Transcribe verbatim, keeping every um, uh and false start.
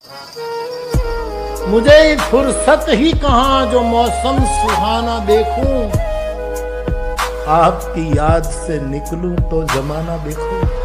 मुझे फुर्सत ही कहाँ जो मौसम सुहाना देखूं, आपकी याद से निकलूं तो जमाना देखूं।